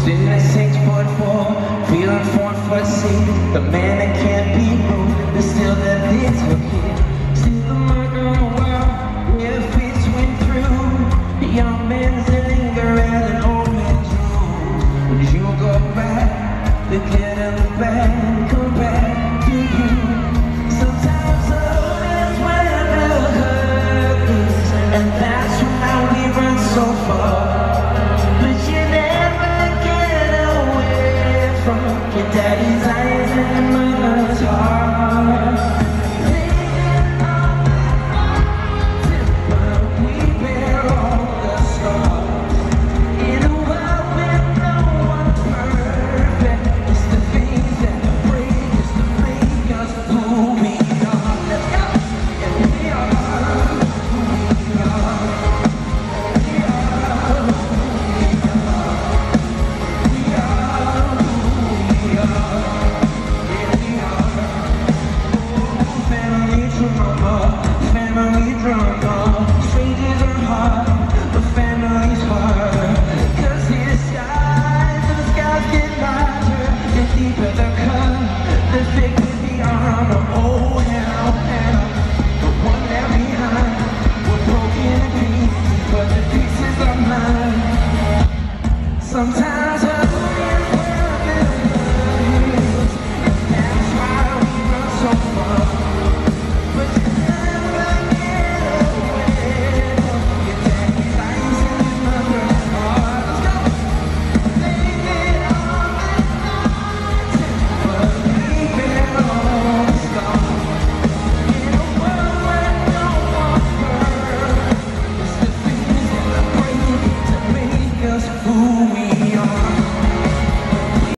Sitting at 6'4", feeling 4'6", the man that can't be moved, but still the little kid. Still the mark on the wall, where fits went through. The young man's anger and an old man's room. When you go back, the kid in the back, come back to you. Sometimes the hood is where the hurt is, and that's why we run so far. But you never get away from your daddy's eyes and your mother's heart. Living on that but we bear all the scars. In a world where no one's perfect, it's the things that break us to make us who we are. Let's go! And we are who we are. We are who we are. We are who we are. Yeah, we are. Family drama, family drama. Strangers are hard, but family's hard. 'Cause the skies get larger, the deeper the cut, the thicker the armor. Oh, hell, the one left behind, we're broken in pieces, but the pieces are mine. Sometimes I feel where is, and that's why we run so far. But you never get away from your daddy's eyes and your mother's heart. Let's go! Living on that mountain, but we bear all the scars. In a world where no one's perfect, it's the things that break to make us who we are.